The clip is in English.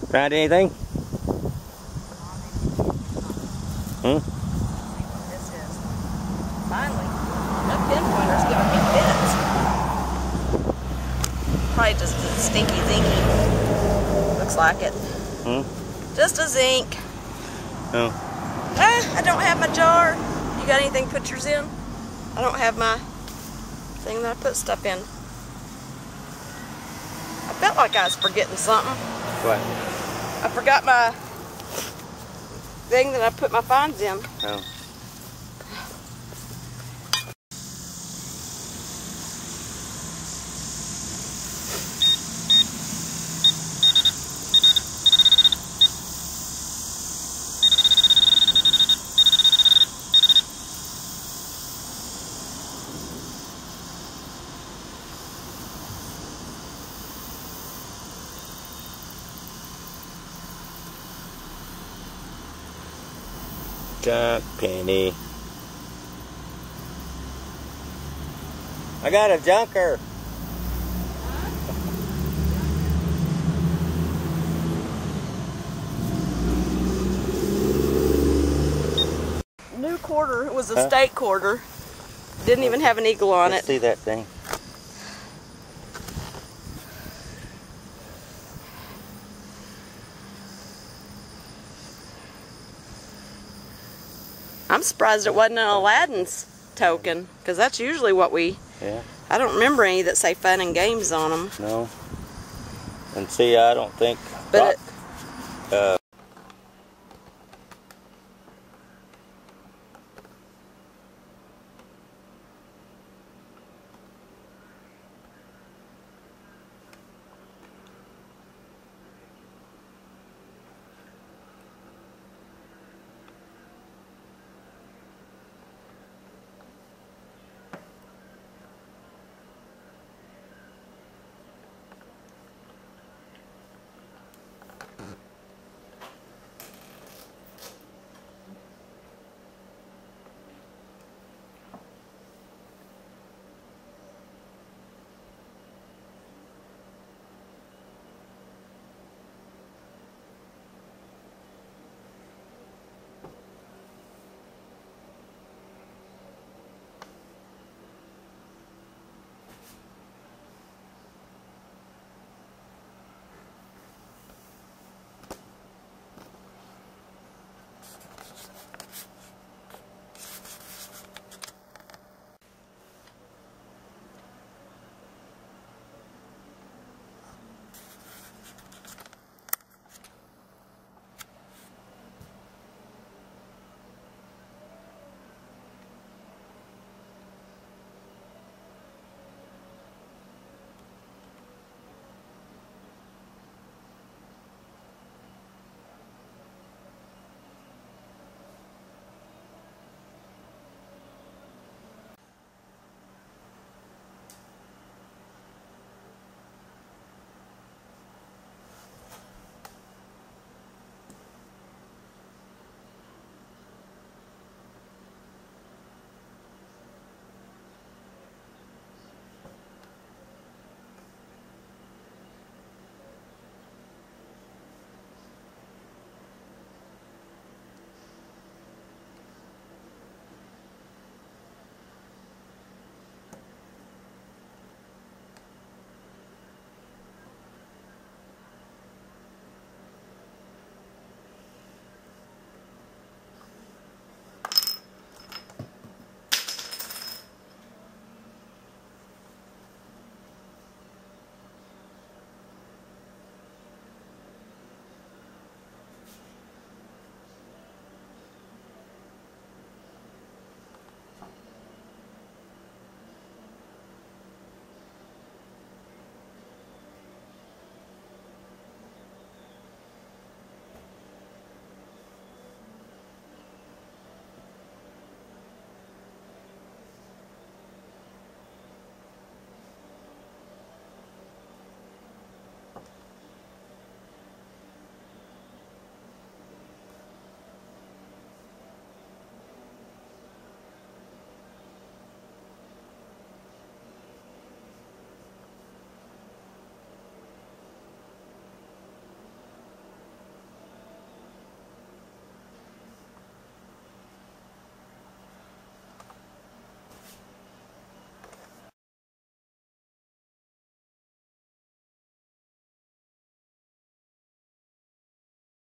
Find anything? Hmm? This is. Finally, that pinpointer's giving me fits. Probably just a stinky zinky. Looks like it. Hmm? Just a zinc. Oh. I don't have my jar. You got anything to put yours in? I don't have my thing that I put stuff in. I felt like I was forgetting something. What? I forgot my thing that I put my fines in. Oh. Junk penny. I got a junker. New quarter. It was a state quarter. Didn't even have an eagle on Let's it. see that thing. I'm surprised it wasn't an Aladdin's token, because that's usually what we... Yeah. I don't remember any that say fun and games on them. No. And see, I don't think... But